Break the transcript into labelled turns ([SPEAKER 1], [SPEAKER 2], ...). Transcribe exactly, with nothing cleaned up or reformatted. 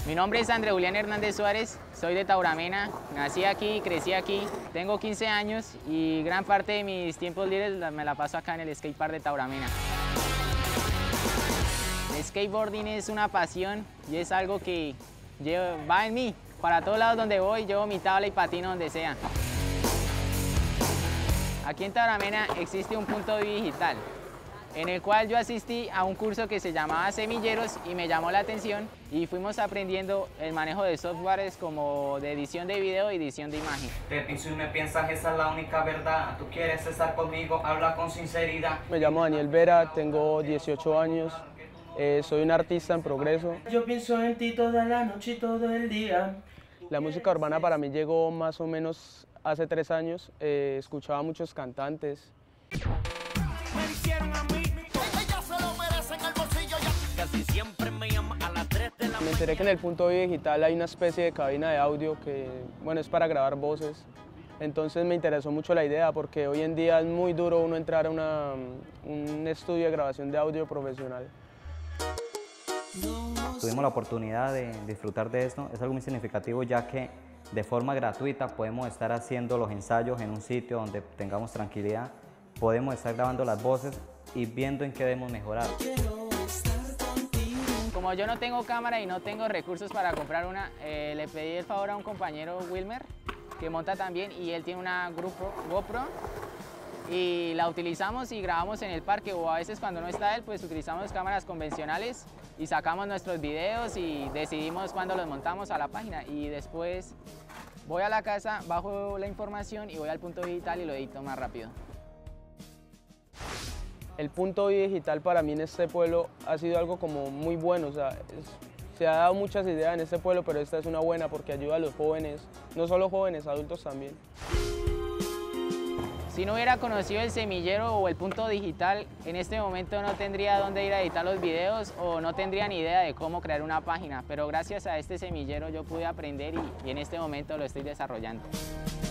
[SPEAKER 1] Mi nombre es André Julián Hernández Suárez, soy de Tauramena, nací aquí y crecí aquí. Tengo quince años y gran parte de mis tiempos libres me la paso acá en el skatepark de Tauramena. El skateboarding es una pasión y es algo que llevo, va en mí. Para todos lados donde voy, llevo mi tabla y patino donde sea. Aquí en Tauramena existe un punto digital, en el cual yo asistí a un curso que se llamaba Semilleros y me llamó la atención y fuimos aprendiendo el manejo de softwares como de edición de video y edición de imagen.
[SPEAKER 2] Te pienso y me piensas, esa es la única verdad. Tú quieres estar conmigo, habla con sinceridad.
[SPEAKER 3] Me llamo Daniel Vera, tengo dieciocho años, eh, soy un artista en progreso.
[SPEAKER 4] Yo pienso en ti toda la noche y todo el día.
[SPEAKER 3] La música urbana para mí llegó más o menos hace tres años, eh, escuchaba muchos cantantes.
[SPEAKER 5] Me hicieron a mí, ella se lo merece en el bolsillo ya. Casi siempre me llama a las tres de la mañana.
[SPEAKER 3] Me enteré que en el punto digital hay una especie de cabina de audio que, bueno, es para grabar voces. Entonces me interesó mucho la idea porque hoy en día es muy duro uno entrar a una, un estudio de grabación de audio profesional.
[SPEAKER 6] Tuvimos la oportunidad de disfrutar de esto, es algo muy significativo ya que de forma gratuita podemos estar haciendo los ensayos en un sitio donde tengamos tranquilidad, podemos estar grabando las voces y viendo en qué debemos mejorar.
[SPEAKER 1] Como yo no tengo cámara y no tengo recursos para comprar una, eh, le pedí el favor a un compañero, Wilmer, que monta también y él tiene una GoPro, GoPro y la utilizamos y grabamos en el parque, o a veces cuando no está él pues utilizamos cámaras convencionales y sacamos nuestros videos y decidimos cuándo los montamos a la página y después voy a la casa, bajo la información y voy al punto digital y lo edito más rápido.
[SPEAKER 3] El punto digital para mí en este pueblo ha sido algo como muy bueno, o sea, es, se ha dado muchas ideas en este pueblo, pero esta es una buena porque ayuda a los jóvenes, no solo jóvenes, adultos también.
[SPEAKER 1] Si no hubiera conocido el semillero o el punto digital, en este momento no tendría dónde ir a editar los videos o no tendría ni idea de cómo crear una página, pero gracias a este semillero yo pude aprender y, y en este momento lo estoy desarrollando.